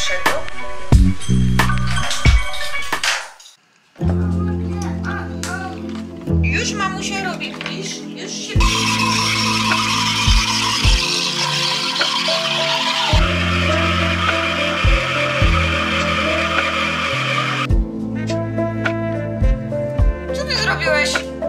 najlepszego. Już mamusia robi, widzisz? Już się... Co ty zrobiłeś?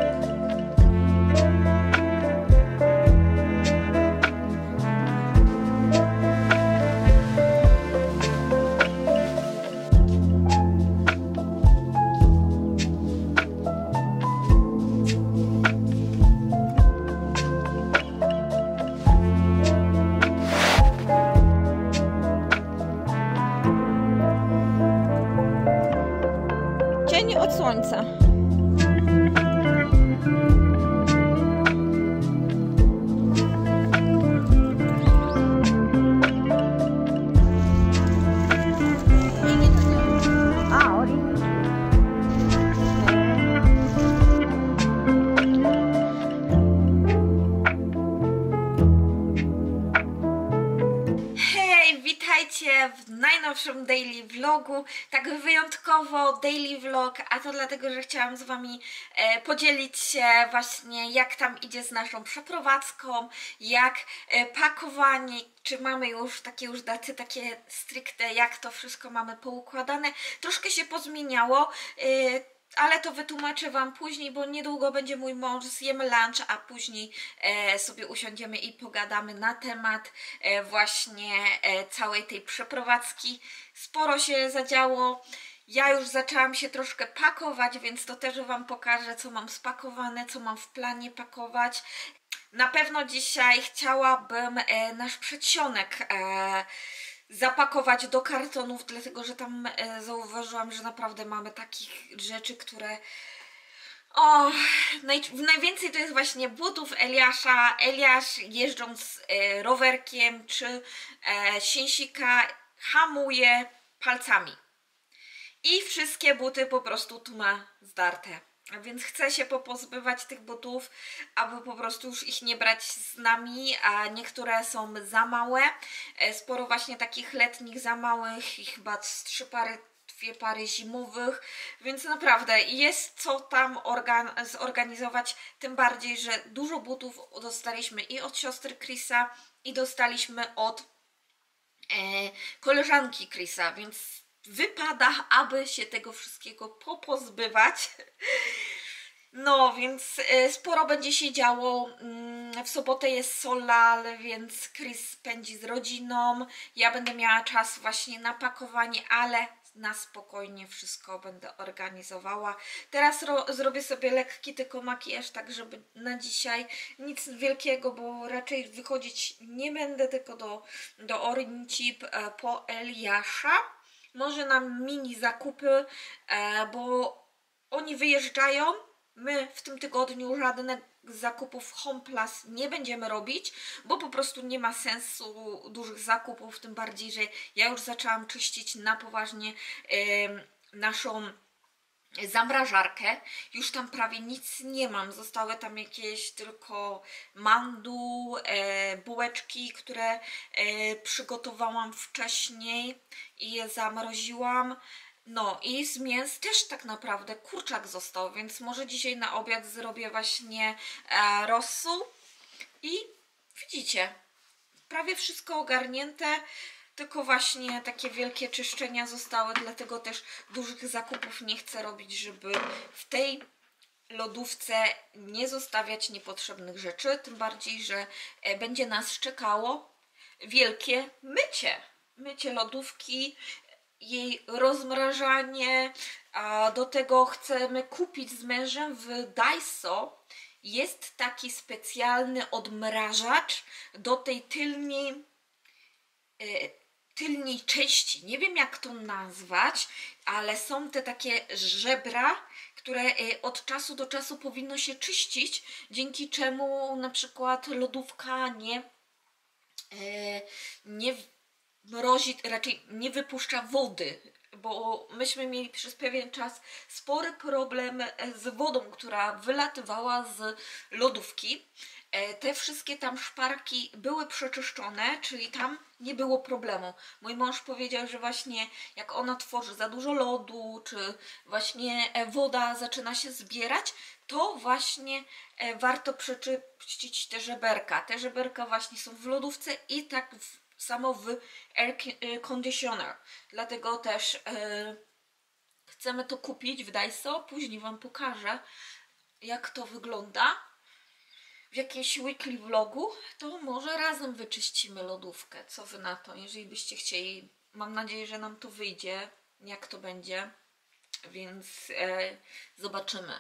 Cień od słońca. Witajcie w najnowszym daily vlogu, tak wyjątkowo daily vlog, a to dlatego, że chciałam z Wami podzielić się właśnie, jak tam idzie z naszą przeprowadzką, jak pakowanie, czy mamy już takie daty, takie stricte, jak to wszystko mamy poukładane. Troszkę się pozmieniało, ale to wytłumaczę Wam później, bo niedługo będzie mój mąż, zjemy lunch, a później sobie usiądziemy i pogadamy na temat właśnie całej tej przeprowadzki. Sporo się zadziało. Ja już zaczęłam się troszkę pakować, więc to też Wam pokażę, co mam spakowane, co mam w planie pakować. Na pewno dzisiaj chciałabym nasz przedsionek zapakować do kartonów, dlatego że tam zauważyłam, że naprawdę mamy takich rzeczy, które... O, najwięcej to jest właśnie butów Eliasza. Eliasz jeżdżąc rowerkiem czy sięsika hamuje palcami. I wszystkie buty po prostu tu ma zdarte. A więc chcę się popozbywać tych butów, aby po prostu już ich nie brać z nami, a niektóre są za małe. Sporo właśnie takich letnich za małych i chyba 2 pary zimowych, więc naprawdę jest co tam zorganizować, tym bardziej, że dużo butów dostaliśmy i od siostry Chrisa, i dostaliśmy od koleżanki Chrisa, więc wypada, aby się tego wszystkiego popozbywać. No, więc sporo będzie się działo. W sobotę jest Solal, więc Chris spędzi z rodziną. Ja będę miała czas właśnie na pakowanie, ale na spokojnie wszystko będę organizowała. Teraz zrobię sobie lekki tylko makijaż, tak żeby na dzisiaj nic wielkiego, bo raczej wychodzić nie będę, tylko do Ornicip po Eliasza. Może na mini zakupy, bo oni wyjeżdżają. My w tym tygodniu żadnych zakupów Homeplus nie będziemy robić, bo po prostu nie ma sensu dużych zakupów, tym bardziej, że ja już zaczęłam czyścić na poważnie naszą zamrażarkę. Już tam prawie nic nie mam, zostały tam jakieś tylko mandu, bułeczki, które przygotowałam wcześniej i je zamroziłam. No i z mięs też tak naprawdę kurczak został, więc może dzisiaj na obiad zrobię właśnie rosół. I widzicie, prawie wszystko ogarnięte, tylko właśnie takie wielkie czyszczenia zostały, dlatego też dużych zakupów nie chcę robić, żeby w tej lodówce nie zostawiać niepotrzebnych rzeczy, tym bardziej, że będzie nas czekało wielkie mycie lodówki, jej rozmrażanie, a do tego chcemy kupić z mężem w Daiso. Jest taki specjalny odmrażacz do tej tylnej części. Nie wiem, jak to nazwać, ale są te takie żebra, które od czasu do czasu powinno się czyścić, dzięki czemu na przykład lodówka nie mrozi, raczej nie wypuszcza wody bo myśmy mieli przez pewien czas spory problem z wodą, która wylatywała z lodówki. Te wszystkie tam szparki były przeczyszczone, czyli tam nie było problemu. Mój mąż powiedział, że właśnie jak ona tworzy za dużo lodu, czy właśnie woda zaczyna się zbierać, to właśnie warto przeczyścić te żeberka. Te żeberka właśnie są w lodówce i tak samo w air conditioner. Dlatego też chcemy to kupić w Daiso. Później Wam pokażę, jak to wygląda w jakimś weekly vlogu. To może razem wyczyścimy lodówkę. Co Wy na to? Jeżeli byście chcieli, mam nadzieję, że nam to wyjdzie, jak to będzie. Więc zobaczymy.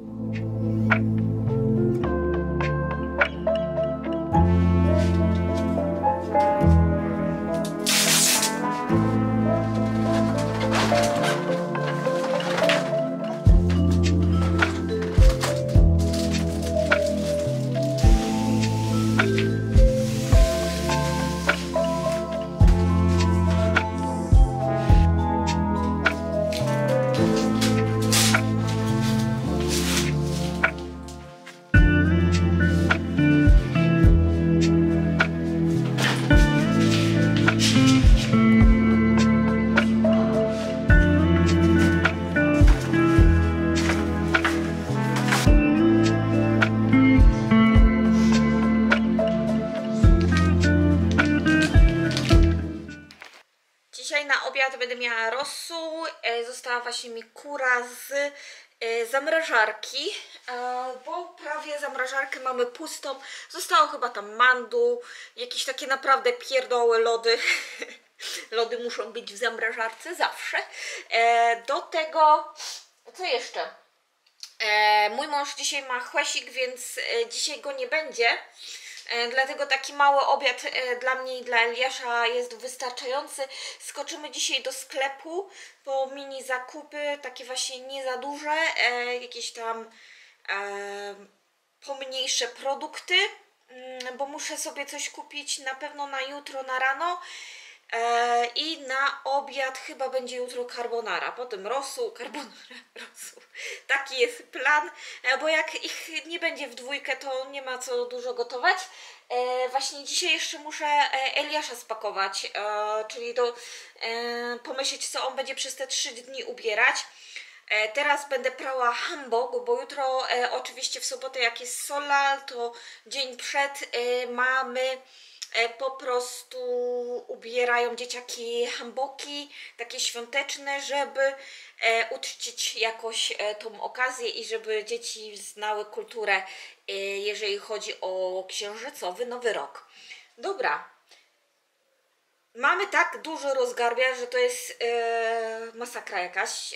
Dzisiaj na obiad będę miała rosół. Została właśnie mi kura z zamrażarki, bo prawie zamrażarkę mamy pustą. Zostało chyba tam mandu, jakieś takie naprawdę pierdoły, lody. Lody muszą być w zamrażarce zawsze. Do tego, co jeszcze? Mój mąż dzisiaj ma chłesik, więc dzisiaj go nie będzie. Dlatego taki mały obiad dla mnie i dla Eliasza jest wystarczający. Skoczymy dzisiaj do sklepu po mini zakupy, takie właśnie nie za duże, jakieś tam pomniejsze produkty, bo muszę sobie coś kupić na pewno na jutro, na rano. I na obiad chyba będzie jutro carbonara, potem rosół, carbonara, rosół. Taki jest plan, bo jak ich nie będzie w dwójkę, to nie ma co dużo gotować. Właśnie dzisiaj jeszcze muszę Eliasza spakować, czyli pomyśleć, co on będzie przez te 3 dni ubierać. Teraz będę prała hanbok, bo jutro oczywiście w sobotę, jak jest solal, to dzień przed mamy po prostu ubierają dzieciaki hanboki, takie świąteczne, żeby uczcić jakoś tą okazję i żeby dzieci znały kulturę, jeżeli chodzi o księżycowy Nowy Rok. Dobra. Mamy tak dużo rozgarbia, że to jest masakra jakaś.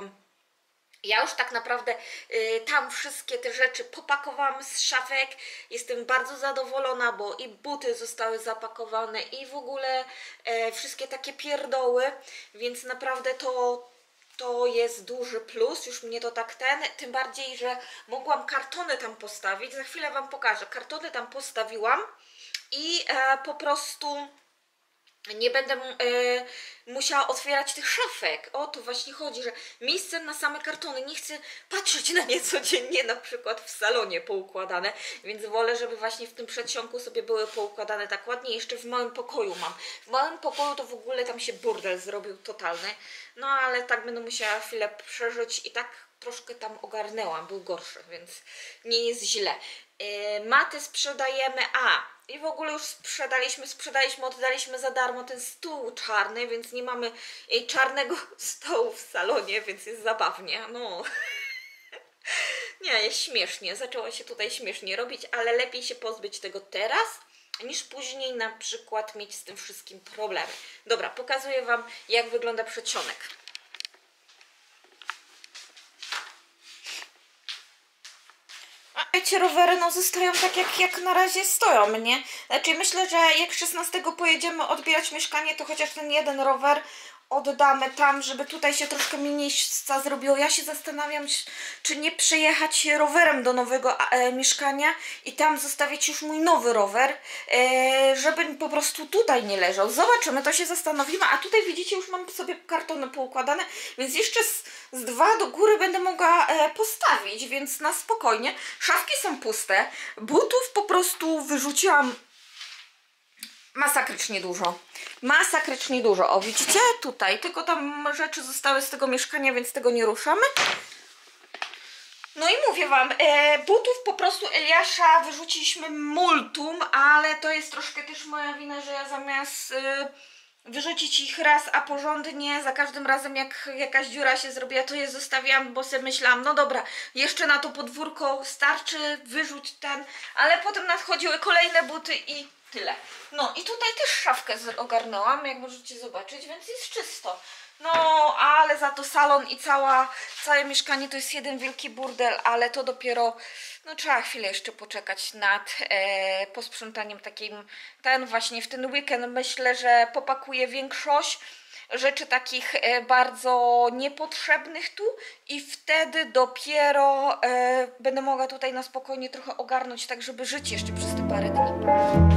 Ja już tak naprawdę tam wszystkie te rzeczy popakowałam z szafek. Jestem bardzo zadowolona, bo i buty zostały zapakowane i w ogóle wszystkie takie pierdoły, więc naprawdę to jest duży plus, już mnie to tak tym bardziej, że mogłam kartony tam postawić, za chwilę Wam pokażę, kartony tam postawiłam i po prostu nie będę musiała otwierać tych szafek. O to właśnie chodzi, że miejsce na same kartony, nie chcę patrzeć na nie codziennie, na przykład w salonie poukładane, więc wolę, żeby właśnie w tym przedsionku sobie były poukładane tak ładnie. Jeszcze w małym pokoju mam. W małym pokoju to w ogóle tam się burdel zrobił totalny, no ale tak będę musiała chwilę przeżyć i tak troszkę tam ogarnęłam, był gorszy, więc nie jest źle. Maty sprzedajemy, i w ogóle już sprzedaliśmy, oddaliśmy za darmo ten stół czarny, więc nie mamy czarnego stołu w salonie, więc jest zabawnie, no. Nie, jest śmiesznie, zaczęło się tutaj śmiesznie robić, ale lepiej się pozbyć tego teraz, niż później na przykład mieć z tym wszystkim problemy. Dobra, pokazuję Wam, jak wygląda przedsionek. Wiecie, rowery no zostają tak jak na razie stoją, nie? Znaczy myślę, że jak 16 pojedziemy odbierać mieszkanie, to chociaż ten jeden rower oddamy tam, żeby tutaj się troszkę mniej miejsca zrobiło. Ja się zastanawiam, czy nie przejechać rowerem do nowego mieszkania i tam zostawić już mój nowy rower, żeby po prostu tutaj nie leżał. Zobaczymy, to się zastanowimy. A tutaj widzicie, już mam sobie kartony poukładane, więc jeszcze z dwa do góry będę mogła postawić, więc na spokojnie. Szafki są puste, butów po prostu wyrzuciłam masakrycznie dużo. Masakrycznie dużo. O, widzicie? Tutaj. Tylko tam rzeczy zostały z tego mieszkania, więc tego nie ruszamy. No i mówię wam, butów po prostu Eliasza wyrzuciliśmy multum, ale to jest troszkę też moja wina, że ja zamiast wyrzucić ich raz, a porządnie, za każdym razem jak jakaś dziura się zrobiła, to je zostawiłam, bo sobie myślałam, no dobra, jeszcze na to podwórko starczy, wyrzuć ten, ale potem nadchodziły kolejne buty i tyle. No i tutaj też szafkę ogarnęłam, jak możecie zobaczyć, więc jest czysto. No, ale za to salon i całe mieszkanie to jest jeden wielki burdel, ale to dopiero, no trzeba chwilę jeszcze poczekać nad posprzątaniem takim, właśnie w ten weekend myślę, że popakuję większość rzeczy takich bardzo niepotrzebnych tu i wtedy dopiero będę mogła tutaj na spokojnie trochę ogarnąć, tak żeby żyć jeszcze przez te parę dni.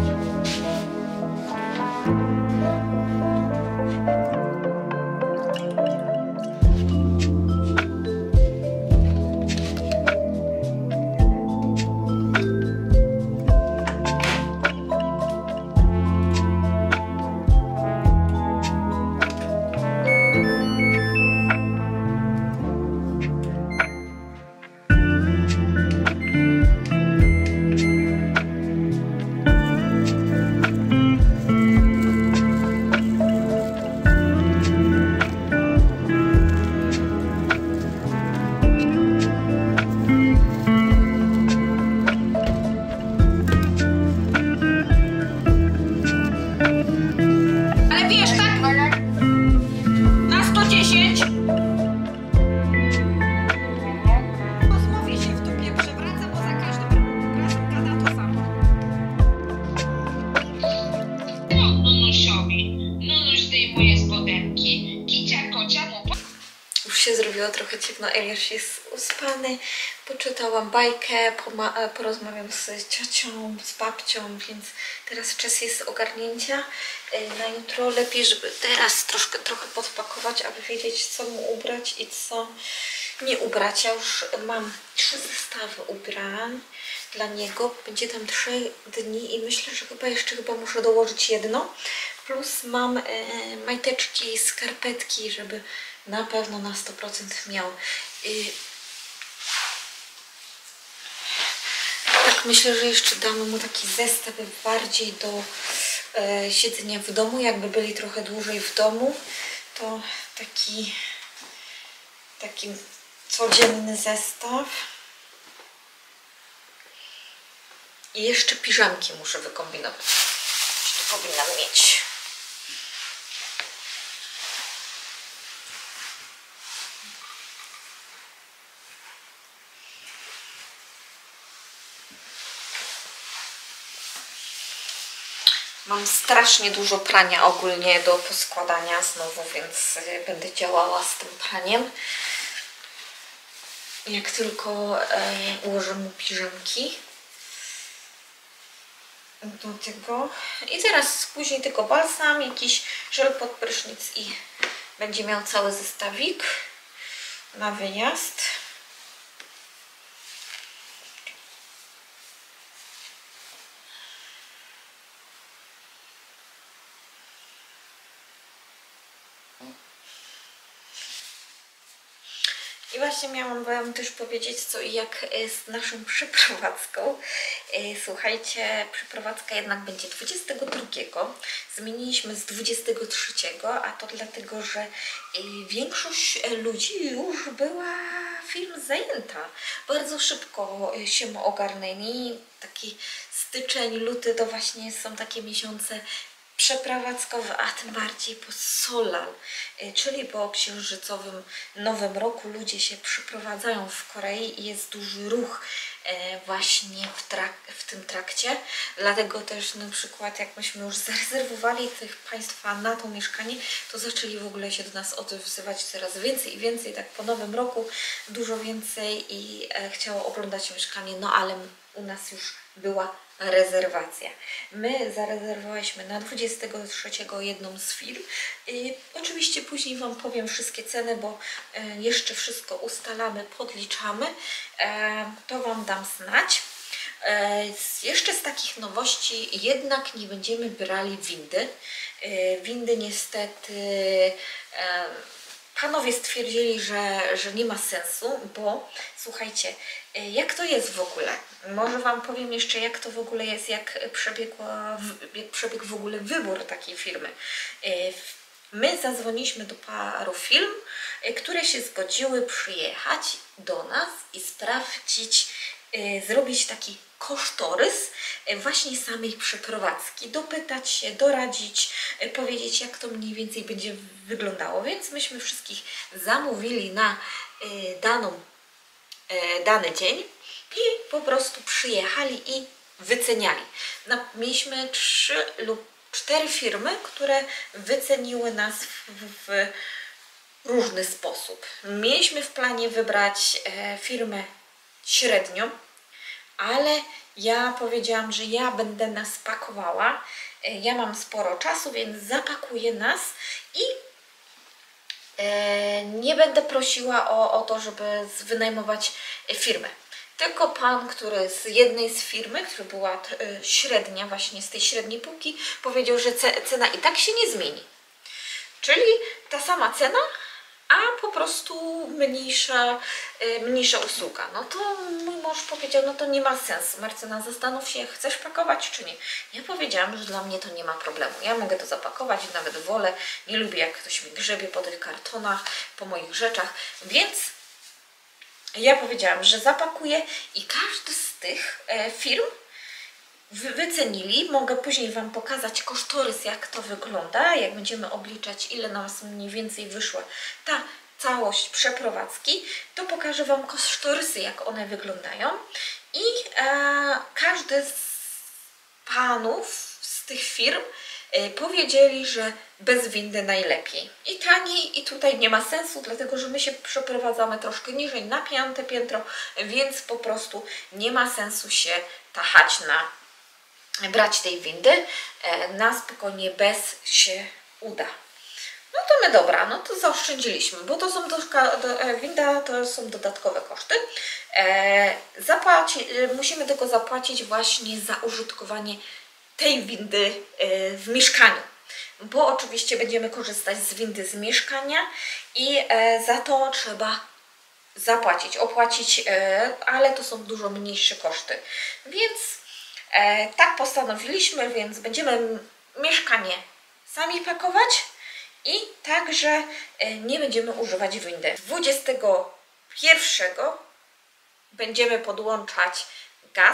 Trochę ciemno, Eliasz jest uspany, poczytałam bajkę, porozmawiam z ciocią, z babcią, więc teraz czas jest ogarnięcia. Na jutro lepiej, żeby teraz trochę podpakować, aby wiedzieć, co mu ubrać i co nie ubrać. Ja już mam 3 zestawy ubrań dla niego, będzie tam 3 dni i myślę, że jeszcze muszę dołożyć jedno, plus mam majteczki, skarpetki, żeby na pewno na 100% miał. Tak myślę, że jeszcze damy mu taki zestaw bardziej do siedzenia w domu, jakby byli trochę dłużej w domu, to taki codzienny zestaw. I jeszcze piżamki muszę wykombinować. Jeszcze powinnam mieć. Mam strasznie dużo prania ogólnie do poskładania znowu, więc będę działała z tym praniem. Jak tylko ułożę mu piżamki do tego. I teraz później tylko balsam, jakiś żel pod prysznic i będzie miał cały zestawik na wyjazd. I właśnie miałam wam też powiedzieć, co i jak z naszą przeprowadzką. Słuchajcie, przeprowadzka jednak będzie 22. Zmieniliśmy z 23, a to dlatego, że większość ludzi już była film zajęta. Bardzo szybko się ogarnęli. Taki styczeń, luty to właśnie są takie miesiące przeprowadzkowe, a tym bardziej po Solal, czyli po księżycowym Nowym Roku ludzie się przyprowadzają w Korei i jest duży ruch właśnie w tym trakcie. Dlatego też na przykład jak myśmy już zarezerwowali tych Państwa na to mieszkanie, to zaczęli w ogóle się do nas odzywać coraz więcej i więcej, tak po nowym roku dużo więcej i chciało oglądać mieszkanie, no ale u nas już była rezerwacja. My zarezerwowaliśmy na 23 jedną z firm. Oczywiście później Wam powiem wszystkie ceny, bo jeszcze wszystko ustalamy, podliczamy. To Wam dam znać. Jeszcze z takich nowości jednak nie będziemy brali windy. Windy niestety panowie stwierdzili, że nie ma sensu, bo słuchajcie, jak to jest w ogóle? Może Wam powiem jeszcze, jak to w ogóle jest, jak przebiegł w ogóle wybór takiej firmy. My zadzwoniliśmy do paru firm, które się zgodziły przyjechać do nas i sprawdzić, zrobić taki kosztorys właśnie samej przeprowadzki, dopytać się, doradzić, powiedzieć, jak to mniej więcej będzie wyglądało. Więc myśmy wszystkich zamówili na dany dzień i po prostu przyjechali i wyceniali. Mieliśmy 3 lub 4 firmy, które wyceniły nas w różny sposób. Mieliśmy w planie wybrać firmę średnią, ale ja powiedziałam, że ja będę nas pakowała. Ja mam sporo czasu, więc zapakuję nas i nie będę prosiła o to, żeby wynajmować firmę. Tylko pan, który z jednej z firmy, która była średnia, właśnie z tej średniej półki, powiedział, że cena i tak się nie zmieni. Czyli ta sama cena, a po prostu mniejsza usługa. No to mój mąż powiedział, no to nie ma sensu. Marcyna, zastanów się, chcesz pakować czy nie. Ja powiedziałam, że dla mnie to nie ma problemu. Ja mogę to zapakować, nawet wolę. Nie lubię, jak ktoś mi grzebie po tych kartonach, po moich rzeczach. Więc ja powiedziałam, że zapakuję i każdy z tych firm wycenili. Mogę później Wam pokazać kosztorys, jak to wygląda, jak będziemy obliczać, ile nam mniej więcej wyszła ta całość przeprowadzki, to pokażę Wam kosztorysy, jak one wyglądają i każdy z panów z tych firm powiedzieli, że bez windy najlepiej. I taniej, i tutaj nie ma sensu, dlatego że my się przeprowadzamy troszkę niżej na 5. piętro, więc po prostu nie ma sensu się tachać brać tej windy, na spokojnie bez się uda. No to my dobra, no to zaoszczędziliśmy, bo to są winda to są dodatkowe koszty. Musimy tylko zapłacić właśnie za użytkowanie tej windy w mieszkaniu, bo oczywiście będziemy korzystać z windy z mieszkania i za to trzeba zapłacić, opłacić, ale to są dużo mniejsze koszty, więc tak postanowiliśmy, więc będziemy mieszkanie sami pakować i także nie będziemy używać windy. 21 będziemy podłączać gaz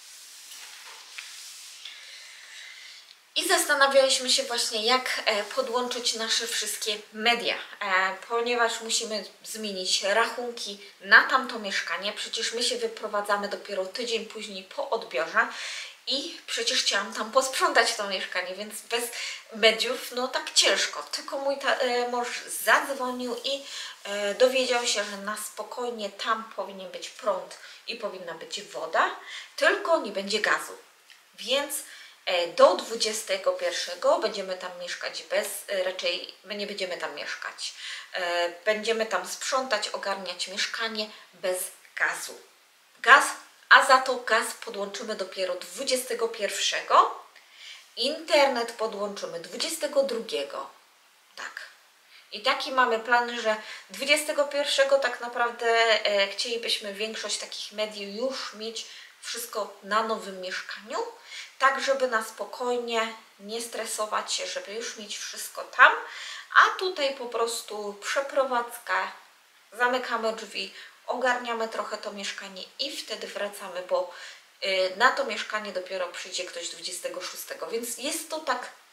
i zastanawialiśmy się właśnie, jak podłączyć nasze wszystkie media, ponieważ musimy zmienić rachunki na tamto mieszkanie. Przecież my się wyprowadzamy dopiero tydzień później po odbiorze i przecież chciałam tam posprzątać to mieszkanie, więc bez mediów no tak ciężko. Tylko mój mąż zadzwonił i dowiedział się, że na spokojnie tam powinien być prąd i powinna być woda, tylko nie będzie gazu. Więc do 21 będziemy tam mieszkać raczej nie będziemy tam mieszkać. Będziemy tam sprzątać, ogarniać mieszkanie bez gazu. A za to gaz podłączymy dopiero 21. Internet podłączymy 22. Tak. I taki mamy plan, że 21 tak naprawdę chcielibyśmy większość takich mediów już mieć wszystko na nowym mieszkaniu, tak żeby na spokojnie nie stresować się, żeby już mieć wszystko tam, a tutaj po prostu przeprowadzka, zamykamy drzwi, ogarniamy trochę to mieszkanie i wtedy wracamy, bo na to mieszkanie dopiero przyjdzie ktoś 26, więc jest to tak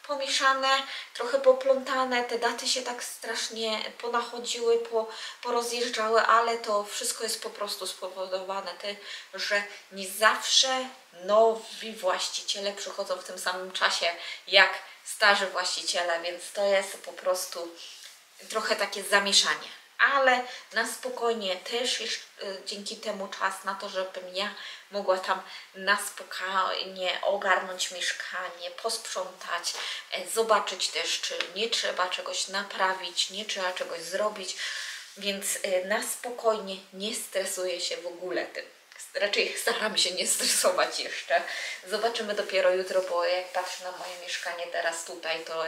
pomieszane, trochę poplątane, te daty się tak strasznie ponachodziły, porozjeżdżały, ale to wszystko jest po prostu spowodowane tym, że nie zawsze nowi właściciele przychodzą w tym samym czasie jak starzy właściciele, więc to jest po prostu trochę takie zamieszanie. Ale na spokojnie też jest dzięki temu czas na to, żebym ja mogła tam na spokojnie ogarnąć mieszkanie, posprzątać, zobaczyć też, czy nie trzeba czegoś naprawić, nie trzeba czegoś zrobić, więc na spokojnie nie stresuję się w ogóle tym. Raczej staram się nie stresować jeszcze. Zobaczymy dopiero jutro, bo jak patrzę na moje mieszkanie teraz tutaj, to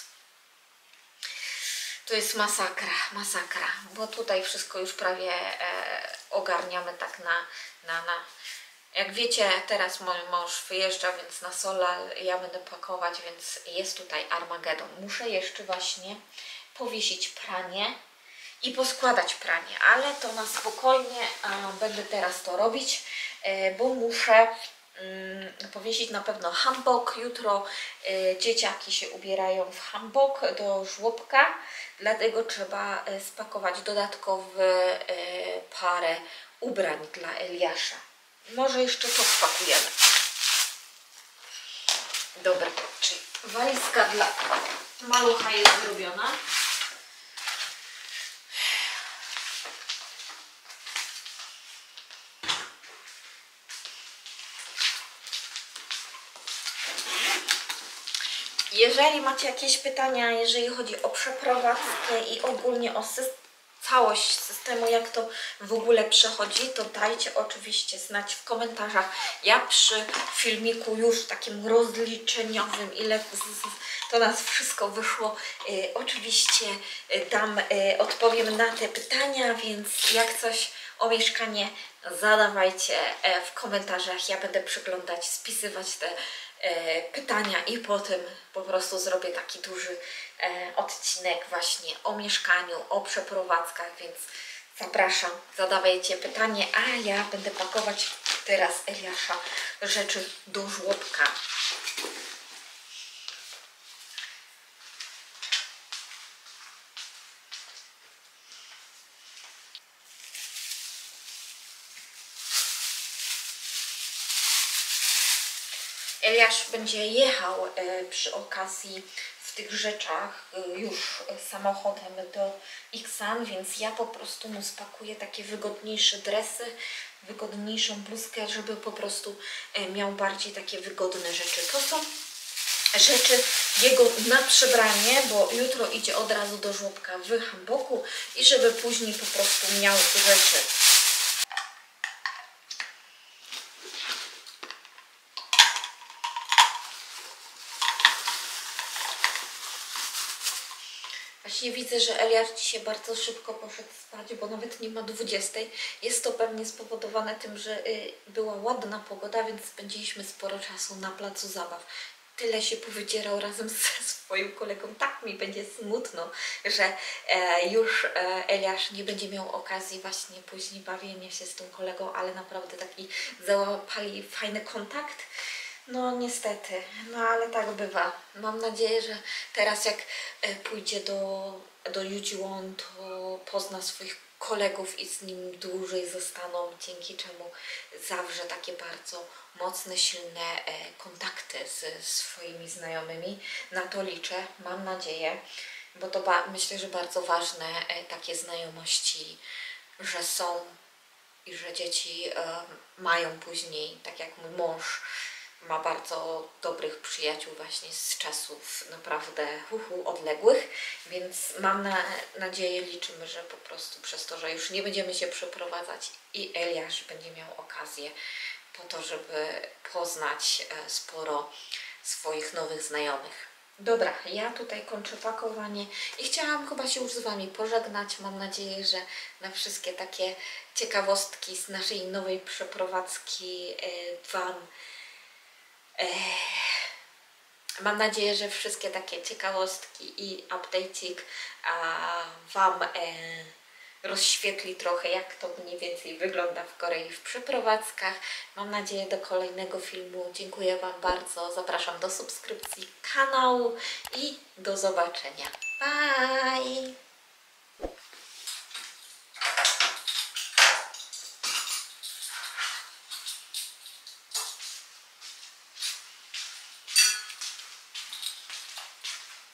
jest masakra, bo tutaj wszystko już prawie ogarniamy tak jak wiecie, teraz mój mąż wyjeżdża, więc na solar ja będę pakować, więc jest tutaj Armagedon. Muszę jeszcze właśnie powiesić pranie i poskładać pranie, ale to na spokojnie będę teraz to robić, bo muszę powiesić na pewno hanbok. Jutro dzieciaki się ubierają w hanbok do żłobka, dlatego trzeba spakować dodatkowe parę ubrań dla Eliasza. Może jeszcze to spakujemy. Dobra, czyli walizka dla malucha jest zrobiona. Jeżeli macie jakieś pytania, jeżeli chodzi o przeprowadzkę i ogólnie o całość systemu, jak to w ogóle przechodzi, to dajcie oczywiście znać w komentarzach. Ja przy filmiku już takim rozliczeniowym, ile to nas wszystko wyszło, oczywiście odpowiem na te pytania, więc jak coś o mieszkanie zadawajcie w komentarzach. Ja będę przyglądać, spisywać te pytania i potem po prostu zrobię taki duży odcinek właśnie o mieszkaniu, o przeprowadzkach, więc zapraszam, zadawajcie pytanie, a ja będę pakować teraz Eliasza rzeczy do żłobka. Eliasz będzie jechał przy okazji w tych rzeczach już samochodem do Iksan, więc ja po prostu mu spakuję takie wygodniejsze dresy, wygodniejszą bluzkę, żeby po prostu miał bardziej takie wygodne rzeczy. To są rzeczy jego na przebranie, bo jutro idzie od razu do żłobka w hanboku i żeby później po prostu miał rzeczy. Właśnie widzę, że Eliasz dzisiaj bardzo szybko poszedł spać, bo nawet nie ma 20. Jest to pewnie spowodowane tym, że była ładna pogoda, więc spędziliśmy sporo czasu na placu zabaw. Tyle się powydzierał razem ze swoim kolegą. Tak mi będzie smutno, że już Eliasz nie będzie miał okazji właśnie później bawienia się z tym kolegą, ale naprawdę taki załapali fajny kontakt. No niestety, no ale tak bywa. Mam nadzieję, że teraz jak pójdzie do Jujiwon, to pozna swoich kolegów i z nim dłużej zostaną, dzięki czemu zawrze takie bardzo mocne, silne kontakty ze swoimi znajomymi. Na to liczę, mam nadzieję, bo to myślę, że bardzo ważne takie znajomości, że są i że dzieci mają później, tak jak mój mąż ma bardzo dobrych przyjaciół właśnie z czasów naprawdę odległych, więc mam nadzieję, liczymy, że po prostu przez to, że już nie będziemy się przeprowadzać i Eliasz będzie miał okazję po to, żeby poznać sporo swoich nowych znajomych. Dobra, ja tutaj kończę pakowanie i chciałam chyba się już z Wami pożegnać. Mam nadzieję, że na wszystkie takie ciekawostki z naszej nowej przeprowadzki mam nadzieję, że wszystkie takie ciekawostki i update'ik Wam rozświetli trochę, jak to mniej więcej wygląda w Korei w przeprowadzkach. Mam nadzieję do kolejnego filmu. Dziękuję Wam bardzo. Zapraszam do subskrypcji kanału i do zobaczenia. Bye!